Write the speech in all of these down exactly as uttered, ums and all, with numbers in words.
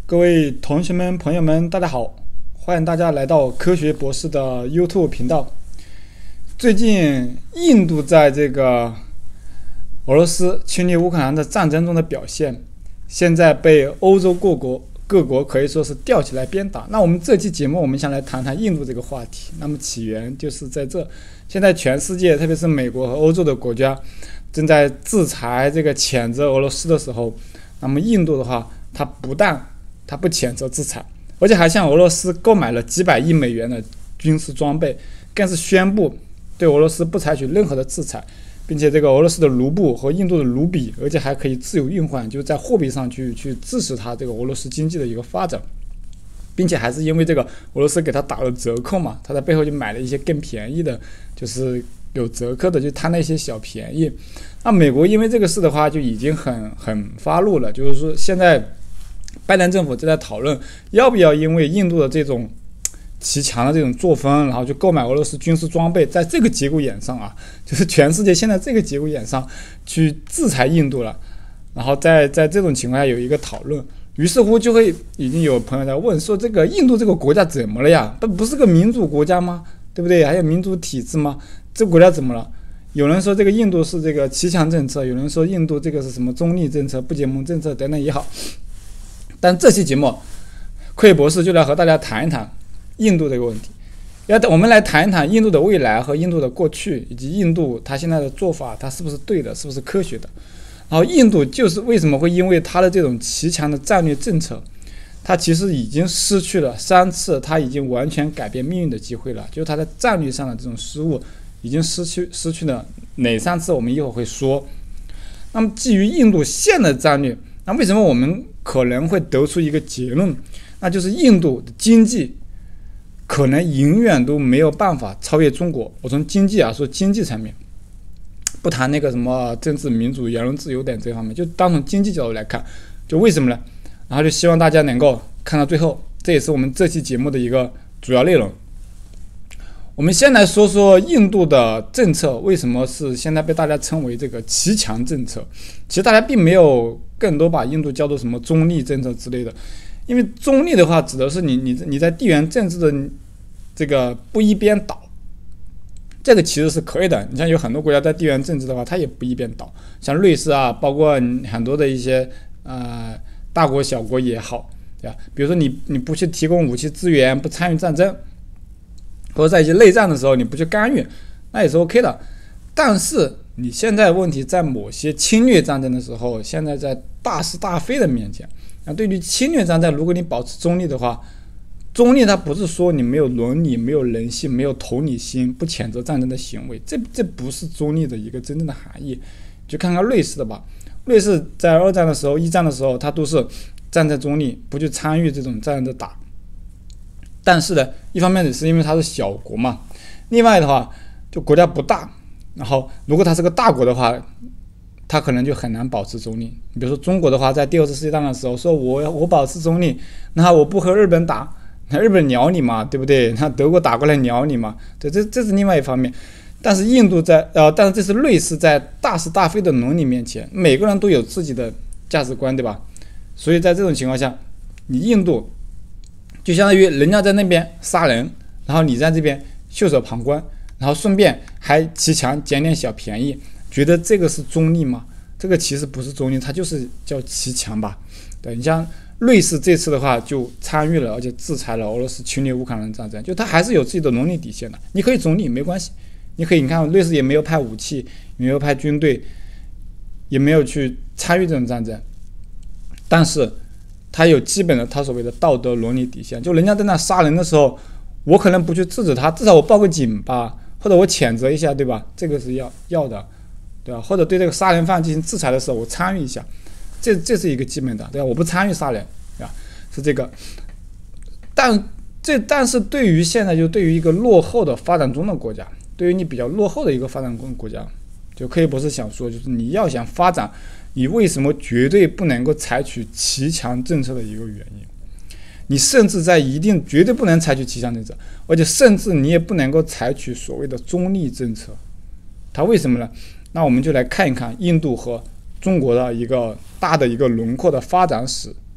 各位同学们、朋友们，大家好！欢迎大家来到科学博士的 YouTube 频道。最近，印度在这个俄罗斯侵略乌克兰的战争中的表现，现在被欧洲各国各国可以说是吊起来鞭打。那我们这期节目，我们想来谈谈印度这个话题。那么起源就是在这，现在全世界，特别是美国和欧洲的国家，正在制裁这个谴责俄罗斯的时候，那么印度的话，它不但他不谴责制裁，而且还向俄罗斯购买了几百亿美元的军事装备，更是宣布对俄罗斯不采取任何的制裁，并且这个俄罗斯的卢布和印度的卢比，而且还可以自由运换，就是在货币上去去支持它这个俄罗斯经济的一个发展，并且还是因为这个俄罗斯给他打了折扣嘛，他在背后就买了一些更便宜的，就是有折扣的，就贪了一些小便宜。那美国因为这个事的话，就已经很很发怒了，就是说现在拜登政府正在讨论要不要因为印度的这种极强的这种作风，然后去购买俄罗斯军事装备，在这个节骨眼上啊，就是全世界现在这个节骨眼上去制裁印度了。然后在在这种情况下有一个讨论，于是乎就会已经有朋友在问说，这个印度这个国家怎么了呀？不不是个民主国家吗？对不对？还有民主体制吗？这个国家怎么了？有人说这个印度是这个骑墙政策，有人说印度这个是什么中立政策、不结盟政策等等也好。但这期节目，科学博士就来和大家谈一谈印度这个问题。要我们来谈一谈印度的未来和印度的过去，以及印度它现在的做法，它是不是对的，是不是科学的。然后印度就是为什么会因为它的这种极强的战略政策，它其实已经失去了三次它已经完全改变命运的机会了，就是它在战略上的这种失误已经失去失去了哪三次，我们一会儿会说。那么基于印度现的战略，那为什么我们可能会得出一个结论，那就是印度的经济可能永远都没有办法超越中国。我从经济啊说经济层面，不谈那个什么政治民主、言论自由等这方面，就单从经济角度来看，就为什么呢？然后就希望大家能够看到最后，这也是我们这期节目的一个主要内容。我们先来说说印度的政策为什么是现在被大家称为这个骑墙政策。其实大家并没有更多把印度叫做什么中立政策之类的，因为中立的话指的是你你你在地缘政治的这个不一边倒，这个其实是可以的。你像有很多国家在地缘政治的话，它也不一边倒，像瑞士啊，包括很多的一些呃大国小国也好，对吧？比如说你你不去提供武器资源，不参与战争，或者在一些内战的时候你不去干预，那也是 OK 的。但是你现在问题在某些侵略战争的时候，现在在大是大非的面前，那对于侵略战争，如果你保持中立的话，中立它不是说你没有伦理、没有人性、没有同理心，不谴责战争的行为，这这不是中立的一个真正的含义。就看看瑞士的吧，瑞士在二战的时候、一战的时候，它都是站在中立，不去参与这种战争的打。但是呢，一方面也是因为它是小国嘛，另外的话，就国家不大。然后，如果它是个大国的话，它可能就很难保持中立。比如说中国的话，在第二次世界大战的时候，说我我保持中立，那我不和日本打，那日本鸟你嘛，对不对？那德国打过来鸟你嘛，对，这这是另外一方面。但是印度在呃，但是这是瑞士在大是大非的伦理面前，每个人都有自己的价值观，对吧？所以在这种情况下，你印度就相当于人家在那边杀人，然后你在这边袖手旁观。然后顺便还骑墙捡点小便宜，觉得这个是中立吗？这个其实不是中立，它就是叫骑墙吧。对，你像瑞士这次的话就参与了，而且制裁了俄罗斯侵略乌克兰战争，就它还是有自己的伦理底线的。你可以中立没关系，你可以你看瑞士也没有派武器，也没有派军队，也没有去参与这种战争，但是它有基本的它所谓的道德伦理底线。就人家在那杀人的时候，我可能不去制止他，至少我报个警吧，或者我谴责一下，对吧？这个是要要的，对吧？或者对这个杀人犯进行制裁的时候，我参与一下，这这是一个基本的，对吧？我不参与杀人，对吧？是这个。但这但是对于现在就对于一个落后的发展中的国家，对于你比较落后的一个发展中的国家，就科学博士想说，就是你要想发展，你为什么绝对不能够采取骑墙政策的一个原因？你甚至在一定绝对不能采取骑墙政策，而且甚至你也不能够采取所谓的中立政策。它为什么呢？那我们就来看一看印度和中国的一个大的一个轮廓的发展史，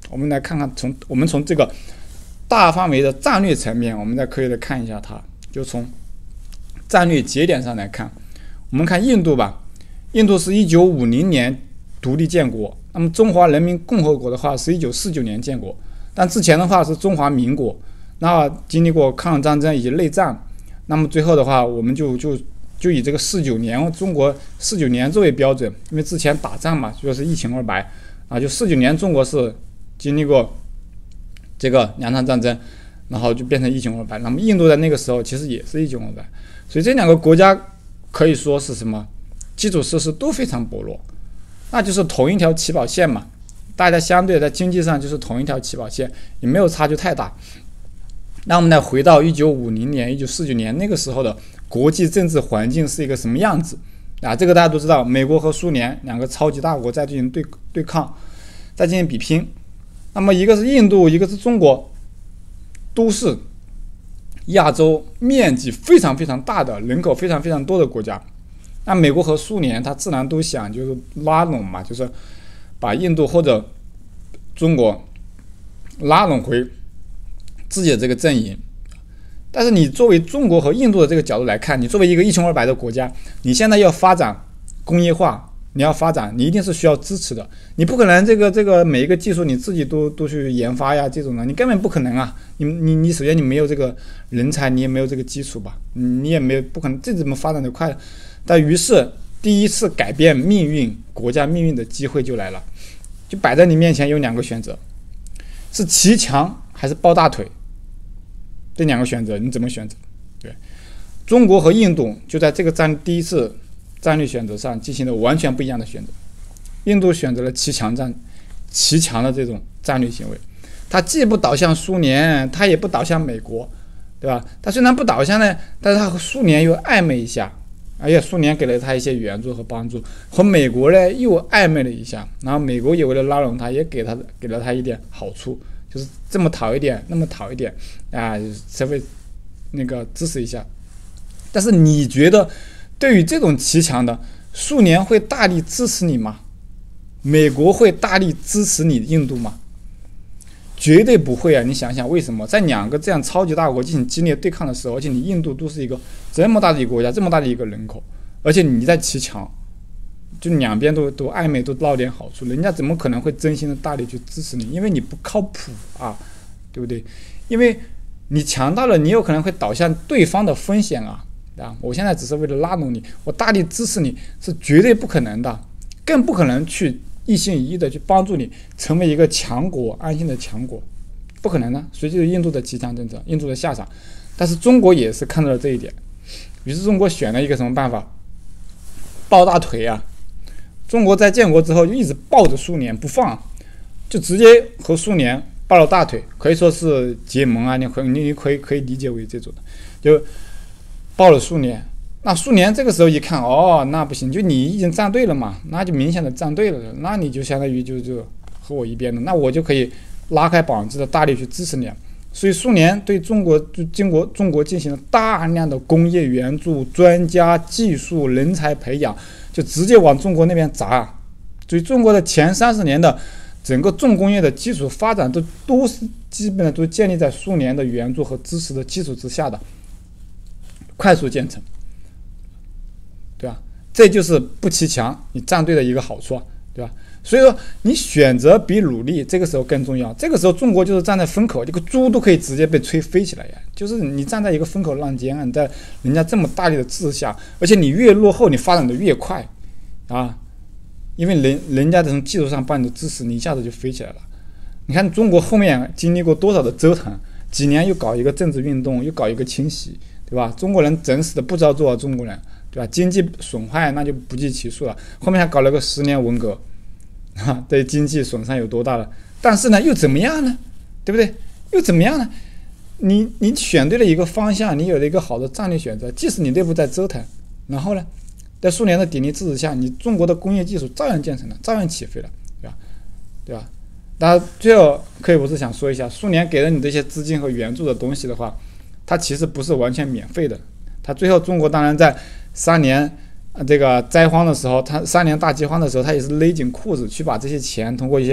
我们来看看从我们从这个大范围的战略层面，我们再可以来看一下它，就从战略节点上来看，我们看印度吧。印度是一九五零年独立建国，那么中华人民共和国的话是一九四九年建国，但之前的话是中华民国。那经历过抗日战争以及内战，那么最后的话，我们就就就以这个四九年中国四九年作为标准，因为之前打仗嘛，就是一清二白啊，就四九年中国是经历过这个两场战争，然后就变成一清二白。那么印度在那个时候其实也是一清二白，所以这两个国家可以说是什么？基础设施都非常薄弱，那就是同一条起跑线嘛，大家相对在经济上就是同一条起跑线，也没有差距太大。那我们来回到一九五零年、一九四九年那个时候的国际政治环境是一个什么样子啊？这个大家都知道，美国和苏联两个超级大国在进行对对抗，在进行比拼。那么一个是印度，一个是中国，都是亚洲面积非常非常大的、人口非常非常多的国家。那美国和苏联，他自然都想就是拉拢嘛，就是把印度或者中国拉拢回自己的这个阵营。但是你作为中国和印度的这个角度来看，你作为一个一穷二白的国家，你现在要发展工业化，你要发展，你一定是需要支持的。你不可能这个这个每一个技术你自己都都去研发呀，这种的你根本不可能啊！你你你首先你没有这个人才，你也没有这个基础吧，你也没有不可能，这怎么发展得快？但于是第一次改变命运、国家命运的机会就来了，就摆在你面前有两个选择，是骑墙还是抱大腿？这两个选择你怎么选择？对，中国和印度就在这个战第一次战略选择上进行了完全不一样的选择。印度选择了骑墙战、骑墙的这种战略行为，它既不倒向苏联，它也不倒向美国，对吧？它虽然不倒向呢，但是它和苏联又暧昧一下。而且苏联给了他一些援助和帮助，和美国呢又暧昧了一下，然后美国也为了拉拢他，也给他给了他一点好处，就是这么讨一点，那么讨一点啊，稍微那个支持一下。但是你觉得，对于这种骑墙的，苏联会大力支持你吗？美国会大力支持你印度吗？绝对不会啊！你想想为什么？在两个这样超级大国进行激烈对抗的时候，而且你印度都是一个这么大的一个国家，这么大的一个人口，而且你在骑墙，就两边都都暧昧，都捞点好处，人家怎么可能会真心的大力去支持你？因为你不靠谱啊，对不对？因为你强大了，你有可能会倒向对方的风险啊！啊，我现在只是为了拉拢你，我大力支持你是绝对不可能的，更不可能去一心一意的去帮助你成为一个强国，安心的强国，不可能的。所以就是印度的骑墙政策，印度的下场。但是中国也是看到了这一点，于是中国选了一个什么办法？抱大腿啊！中国在建国之后就一直抱着苏联不放，就直接和苏联抱了大腿，可以说是结盟啊，你可你可以可以理解为这种的，就抱了苏联。那苏联这个时候一看，哦，那不行，就你已经站队了嘛，那就明显的站队了，那你就相当于就就和我一边的，那我就可以拉开膀子的大力去支持你。所以苏联对中国就经过中国进行了大量的工业援助、专家、技术、人才培养，就直接往中国那边砸。所以中国的前三十年的整个重工业的基础发展都都是基本的都建立在苏联的援助和支持的基础之下的，快速建成。对吧？这就是不骑墙，你站队的一个好处，对吧？所以说，你选择比努力，这个时候更重要。这个时候，中国就是站在风口，这个猪都可以直接被吹飞起来呀！就是你站在一个风口浪尖，你在人家这么大力的支持下，而且你越落后，你发展的越快啊！因为人人家从技术上帮你的支持，你一下子就飞起来了。你看中国后面经历过多少的折腾，几年又搞一个政治运动，又搞一个清洗，对吧？中国人整死的不知道多少中国人。对吧？经济损害那就不计其数了，后面还搞了个十年文革，啊，对经济损伤有多大了？但是呢，又怎么样呢？对不对？又怎么样呢？你你选对了一个方向，你有了一个好的战略选择，即使你内部在折腾，然后呢，在苏联的鼎力支持下，你中国的工业技术照样建成了，照样起飞了，对吧？对吧？当然，最后可以我是想说一下，苏联给了你这些资金和援助的东西的话，它其实不是完全免费的，它最后中国当然在三年这个灾荒的时候，他三年大饥荒的时候，他也是勒紧裤子去把这些钱通过一些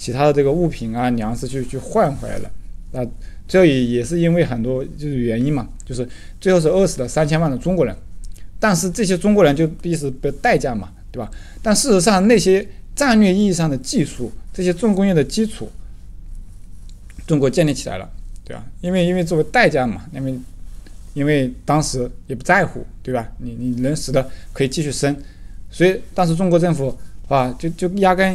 其他的这个物品啊、粮食去去换回来了。那最后也也是因为很多就是原因嘛，就是最后是饿死了三千万的中国人，但是这些中国人就必是被代价嘛，对吧？但事实上那些战略意义上的技术，这些重工业的基础，中国建立起来了，对吧？因为因为作为代价嘛，因为因为当时也不在乎，对吧？你你人死的可以继续生，所以当时中国政府啊就就压根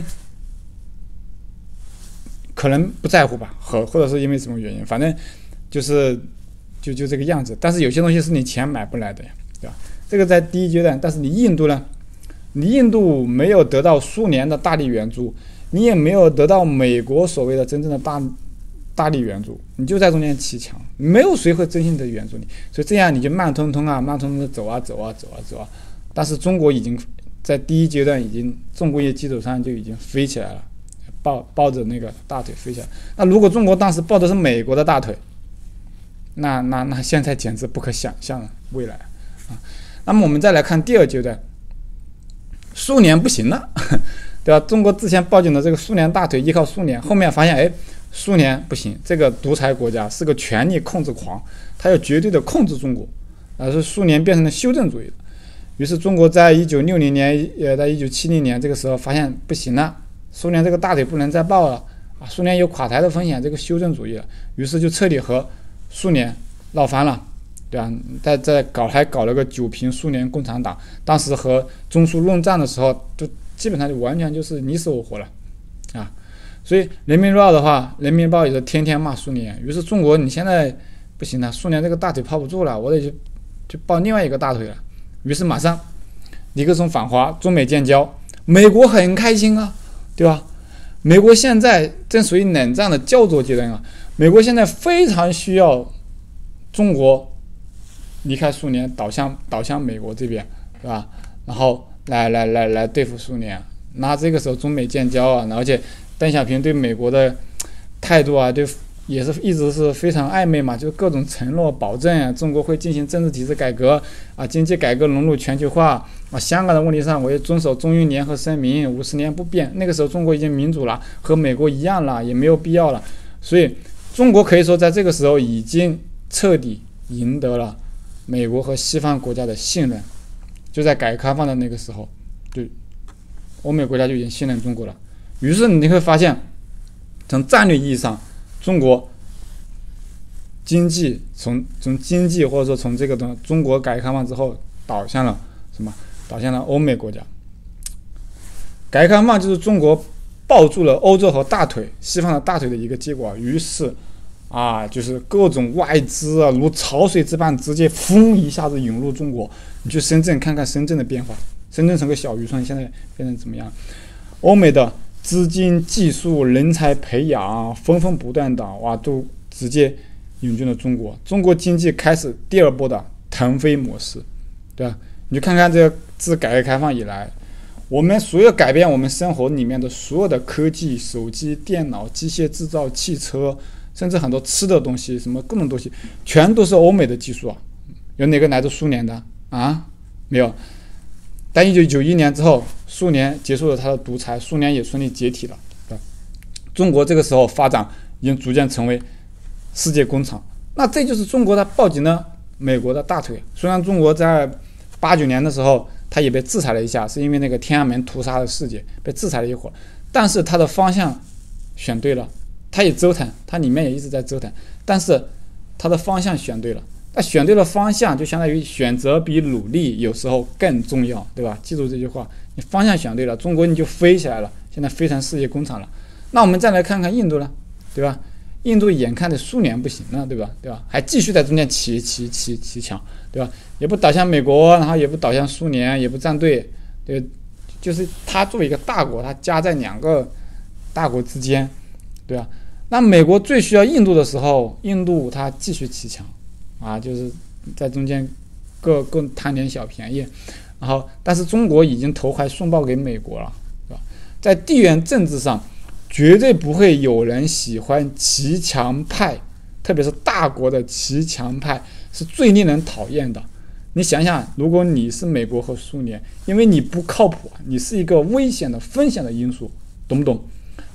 可能不在乎吧，或或者是因为什么原因，反正就是就就这个样子。但是有些东西是你钱买不来的呀，对吧？这个在第一阶段，但是你印度呢？你印度没有得到苏联的大力援助，你也没有得到美国所谓的真正的大大力援助，你就在中间骑墙，没有谁会真心的援助你，所以这样你就慢吞吞啊，慢吞吞的走啊走啊走啊走啊。但是中国已经在第一阶段已经重工业基础上就已经飞起来了。抱抱着那个大腿飞起来，那如果中国当时抱的是美国的大腿，那那那现在简直不可想象的未来啊！那么我们再来看第二阶段，苏联不行了，对吧？中国之前抱紧的这个苏联大腿，依靠苏联，后面发现哎，苏联不行，这个独裁国家是个权力控制狂，他要绝对的控制中国，而是苏联变成了修正主义的。于是中国在一九六零年，呃，在一九七零年这个时候发现不行了。苏联这个大腿不能再抱了啊！苏联有垮台的风险，这个修正主义了，于是就彻底和苏联闹翻了，对吧？在在搞还搞了个九平苏联共产党，当时和中苏论战的时候，就基本上就完全就是你死我活了啊！所以人民日报的话，人民报也是天天骂苏联，于是中国你现在不行了，苏联这个大腿抱不住了，我得去去抱另外一个大腿了，于是马上尼克松访华，中美建交，美国很开心啊。对吧？美国现在正属于冷战的焦灼阶段啊！美国现在非常需要中国离开苏联，倒向倒向美国这边，对吧？然后来来来来对付苏联。那这个时候中美建交啊，而且邓小平对美国的态度啊，对也是一直是非常暧昧嘛，就是各种承诺保证啊，中国会进行政治体制改革啊，经济改革融入全球化啊，香港的问题上我也遵守中英联合声明，五十年不变。那个时候中国已经民主了，和美国一样了，也没有必要了。所以中国可以说在这个时候已经彻底赢得了美国和西方国家的信任。就在改革开放的那个时候，就欧美国家就已经信任中国了。于是你会发现，从战略意义上，中国经济从从经济或者说从这个的中国改革开放之后导向了什么？导向了欧美国家。改革开放就是中国抱住了欧洲和大腿、西方的大腿的一个结果。于是啊，就是各种外资啊，如潮水之般直接轰一下子涌入中国。你去深圳看看深圳的变化，深圳成个小渔村，现在变成怎么样？欧美的资金、技术、人才培养纷纷不断的，哇，都直接涌进了中国。中国经济开始第二波的腾飞模式，对吧？你就看看这个自改革开放以来，我们所有改变我们生活里面的所有的科技、手机、电脑、机械制造、汽车，甚至很多吃的东西，什么各种东西，全都是欧美的技术啊。有哪个来自苏联的啊？没有。但一九九一年之后，苏联结束了它的独裁，苏联也顺利解体了。中国这个时候发展已经逐渐成为世界工厂。那这就是中国它抱紧了美国的大腿。虽然中国在八九年的时候，它也被制裁了一下，是因为那个天安门屠杀的事件被制裁了一会儿，但是它的方向选对了，它也折腾，它里面也一直在折腾，但是它的方向选对了。那选对了方向，就相当于选择比努力有时候更重要，对吧？记住这句话，你方向选对了，中国你就飞起来了，现在飞成世界工厂了。那我们再来看看印度了，对吧？印度眼看着苏联不行了，对吧？对吧？还继续在中间骑骑骑骑墙，对吧？也不倒向美国，然后也不倒向苏联，也不站队，对，就是他作为一个大国，他夹在两个大国之间，对吧？那美国最需要印度的时候，印度他继续骑墙，啊，就是在中间各各贪点小便宜，然后但是中国已经投怀送抱给美国了，对吧？在地缘政治上，绝对不会有人喜欢骑墙派，特别是大国的骑墙派是最令人讨厌的。你想想，如果你是美国和苏联，因为你不靠谱，你是一个危险的风险的因素，懂不懂？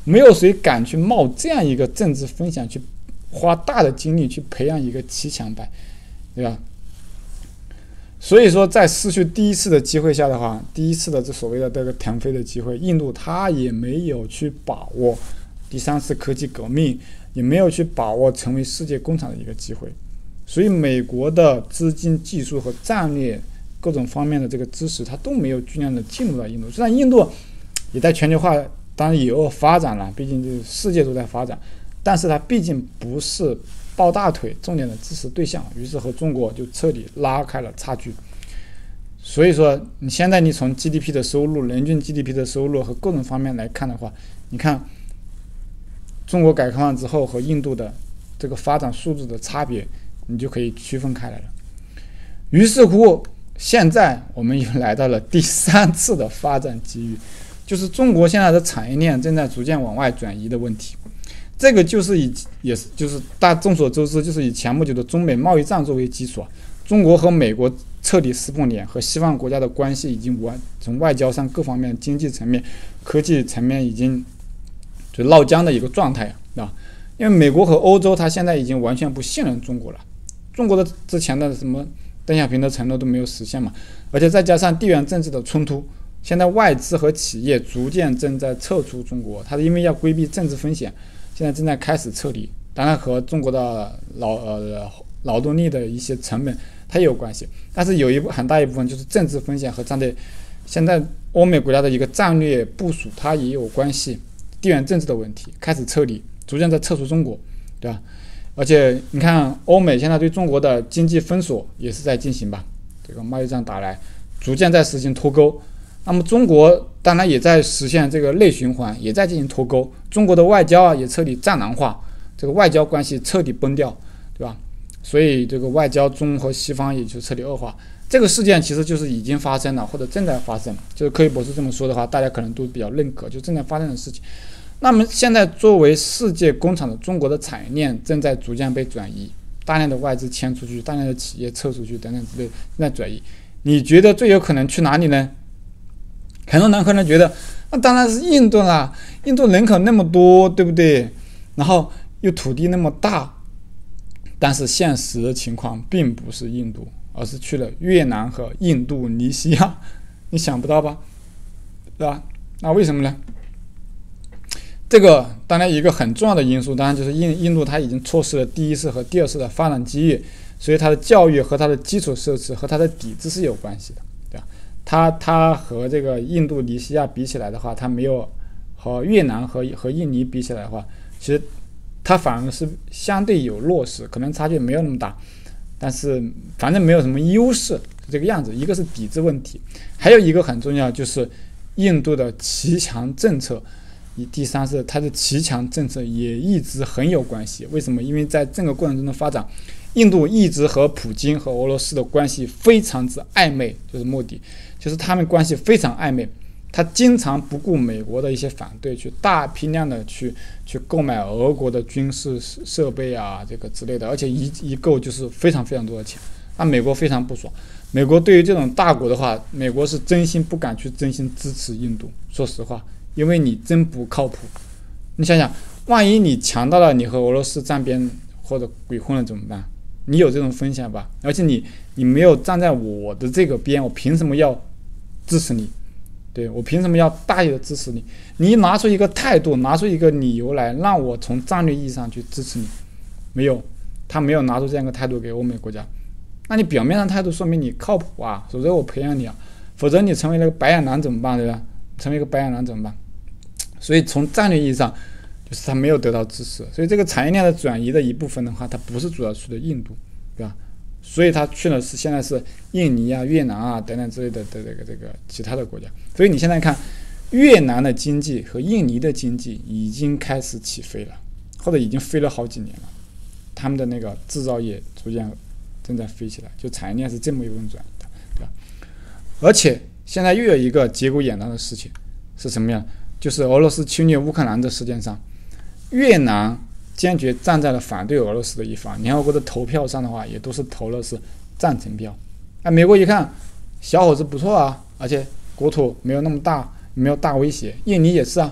没有谁敢去冒这样一个政治风险，去花大的精力去培养一个骑墙派，对吧？所以说，在失去第一次的机会下的话，第一次的这所谓的这个腾飞的机会，印度它也没有去把握第三次科技革命，也没有去把握成为世界工厂的一个机会。所以，美国的资金、技术和战略各种方面的这个知识，它都没有巨量的进入到印度。虽然印度也在全球化当然也有发展了，毕竟就是世界都在发展，但是它毕竟不是抱大腿重点的支持对象，于是和中国就彻底拉开了差距。所以说，你现在你从 G D P 的收入、人均 G D P 的收入和各种方面来看的话，你看中国改革开放之后和印度的这个发展速度的差别，你就可以区分开来了。于是乎，现在我们又来到了第三次的发展机遇，就是中国现在的产业链正在逐渐往外转移的问题。这个就是以也是就是大众所周知，就是以前不久的中美贸易战作为基础，中国和美国彻底撕破脸，和西方国家的关系已经完从外交上各方面、经济层面、科技层面已经就闹僵的一个状态啊。因为美国和欧洲，它现在已经完全不信任中国了，中国的之前的什么邓小平的承诺都没有实现嘛，而且再加上地缘政治的冲突，现在外资和企业逐渐正在撤出中国，它是因为要规避政治风险，现在正在开始撤离。当然和中国的劳呃劳动力的一些成本它也有关系，但是有一部很大一部分就是政治风险和战略，现在欧美国家的一个战略部署它也有关系，地缘政治的问题开始撤离，逐渐在撤出中国，对吧？而且你看，欧美现在对中国的经济封锁也是在进行吧，这个贸易战打来，逐渐在实行脱钩。那么中国当然也在实现这个内循环，也在进行脱钩。中国的外交啊也彻底战狼化，这个外交关系彻底崩掉，对吧？所以这个外交中和西方也就彻底恶化。这个事件其实就是已经发生了，或者正在发生。就是科学博士这么说的话，大家可能都比较认可，就正在发生的事情。那么现在作为世界工厂的中国的产业链正在逐渐被转移，大量的外资迁出去，大量的企业撤出去等等之类正在转移。你觉得最有可能去哪里呢？很多人可能觉得那当然是印度啦，印度人口那么多，对不对？然后又土地那么大，但是现实情况并不是印度，而是去了越南和印度尼西亚。你想不到吧？对吧？那为什么呢？这个当然一个很重要的因素，当然就是印印度它已经错失了第一次和第二次的发展机遇，所以它的教育和它的基础设施和它的底子是有关系的，对吧？它它和这个印度尼西亚比起来的话，它没有和越南和和印尼比起来的话，其实它反而是相对有弱势，可能差距没有那么大，但是反正没有什么优势，是这个样子。一个是底子问题，还有一个很重要就是印度的骑墙政策。第三是它的骑墙政策也一直很有关系。为什么？因为在这个过程中的发展，印度一直和普京和俄罗斯的关系非常之暧昧，就是目的，就是他们关系非常暧昧。他经常不顾美国的一些反对，去大批量的去去购买俄国的军事设备啊，这个之类的，而且一一购就是非常非常多的钱，那美国非常不爽。美国对于这种大国的话，美国是真心不敢去真心支持印度，说实话。因为你真不靠谱，你想想，万一你强到了，你和俄罗斯站边或者鬼混了怎么办？你有这种风险吧？而且你你没有站在我的这个边，我凭什么要支持你？对，我凭什么要大力的支持你？你拿出一个态度，拿出一个理由来，让我从战略意义上去支持你，没有，他没有拿出这样一个态度给欧美国家。那你表面上态度说明你靠谱啊，否则我培养你啊，否则你成为了个白眼狼怎么办？对吧？成为一个白眼狼怎么办？所以从战略意义上，就是他没有得到支持，所以这个产业链的转移的一部分的话，它不是主要去的印度，对吧？所以他去的是现在是印尼啊、越南啊等等之类的的这个这个其他的国家。所以你现在看，越南的经济和印尼的经济已经开始起飞了，或者已经飞了好几年了，他们的那个制造业逐渐正在飞起来，就产业链是这么一种转移的，对吧？而且现在又有一个节骨眼上的事情是什么样？就是俄罗斯侵略乌克兰的事件上，越南坚决站在了反对俄罗斯的一方，联合国的投票上的话也都是投了是赞成票。那美国一看小伙子不错啊，而且国土没有那么大，没有大威胁。印尼也是啊，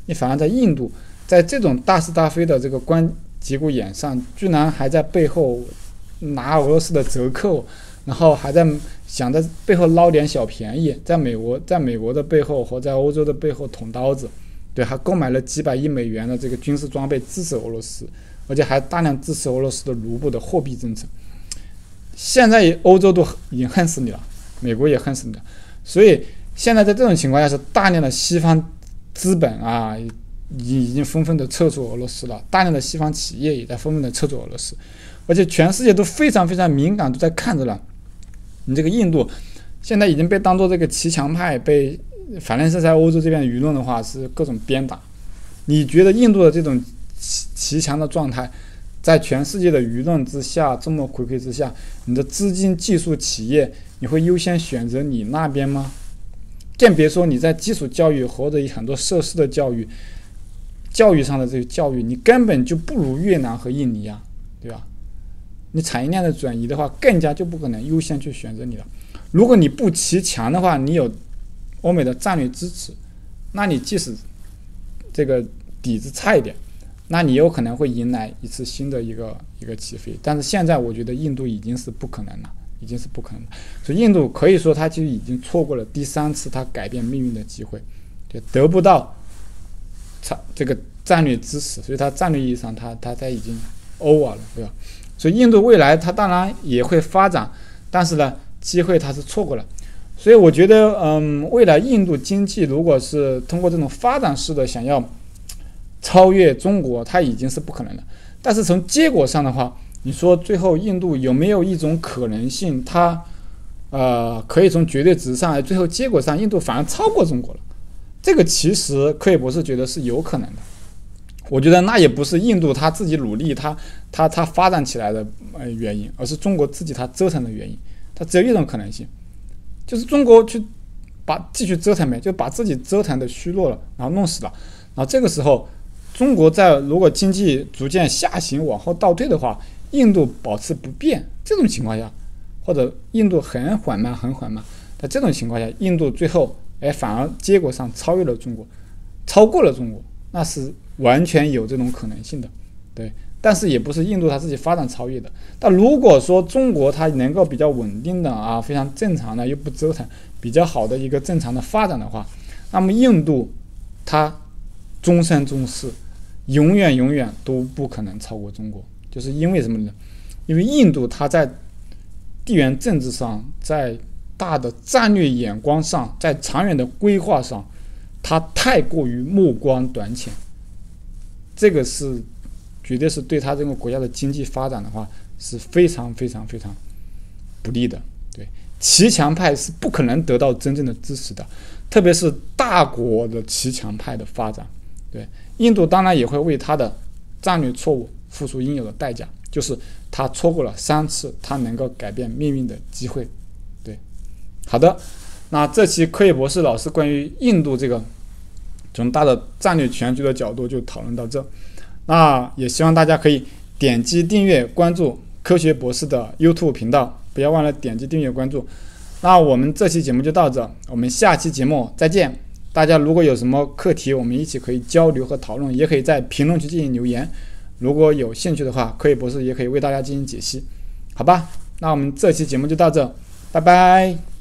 你反而在印度，在这种大是大非的这个关节骨眼上，居然还在背后拿俄罗斯的折扣，然后还在想在背后捞点小便宜，在美国在美国的背后和在欧洲的背后捅刀子，对，还购买了几百亿美元的这个军事装备支持俄罗斯，而且还大量支持俄罗斯的卢布的货币政策。现在欧洲都已经恨死你了，美国也恨死你了，所以现在在这种情况下，是大量的西方资本啊，已已经纷纷的撤出俄罗斯了，大量的西方企业也在纷纷的撤出俄罗斯，而且全世界都非常非常敏感，都在看着了。你这个印度现在已经被当做这个骑墙派，被反正是在欧洲这边舆论的话是各种鞭打。你觉得印度的这种骑骑墙的状态，在全世界的舆论之下，这么回馈之下，你的资金技术企业，你会优先选择你那边吗？更别说你在基础教育或者很多设施的教育教育上的这个教育，你根本就不如越南和印尼啊，对吧？你产业链的转移的话，更加就不可能优先去选择你了。如果你不骑墙的话，你有欧美的战略支持，那你即使这个底子差一点，那你有可能会迎来一次新的一个一个起飞。但是现在我觉得印度已经是不可能了，已经是不可能了。所以印度可以说它就已经错过了第三次它改变命运的机会，就得不到这个战略支持，所以它战略意义上它它它已经 over 了，对吧？所以印度未来它当然也会发展，但是呢，机会它是错过了。所以我觉得，嗯，未来印度经济如果是通过这种发展式的想要超越中国，它已经是不可能的。但是从结果上的话，你说最后印度有没有一种可能性，它呃可以从绝对值上，最后结果上印度反而超过中国了？这个其实科伊博士觉得是有可能的。我觉得那也不是印度他自己努力，他他他发展起来的呃原因，而是中国自己他折腾的原因。它只有一种可能性，就是中国去把继续折腾呗，就把自己折腾的虚弱了，然后弄死了。然后这个时候，中国在如果经济逐渐下行往后倒退的话，印度保持不变，这种情况下，或者印度很缓慢很缓慢，在这种情况下，印度最后哎反而结果上超越了中国，超过了中国，那是完全有这种可能性的，对。但是也不是印度它自己发展超越的。但如果说中国它能够比较稳定的啊，非常正常的又不折腾，比较好的一个正常的发展的话，那么印度它终生终世永远永远都不可能超过中国。就是因为什么呢？因为印度它在地缘政治上，在大的战略眼光上，在长远的规划上，它太过于目光短浅，这个是绝对是对他这个国家的经济发展的话是非常非常非常不利的。对，骑墙派是不可能得到真正的支持的，特别是大国的骑墙派的发展。对，印度当然也会为他的战略错误付出应有的代价，就是他错过了三次他能够改变命运的机会。对，好的，那这期科伊博士老师关于印度这个从大的战略全局的角度就讨论到这。那也希望大家可以点击订阅关注科学博士的 YouTube 频道，不要忘了点击订阅关注。那我们这期节目就到这，我们下期节目再见。大家如果有什么课题，我们一起可以交流和讨论，也可以在评论区进行留言。如果有兴趣的话，科学博士也可以为大家进行解析。好吧，那我们这期节目就到这，拜拜。